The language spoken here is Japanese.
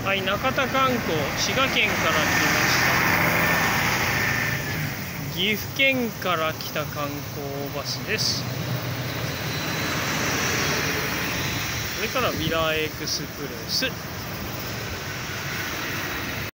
はい、中田観光、滋賀県から来ました。岐阜県から来た観光バスです。それからヴィラエクスプレス。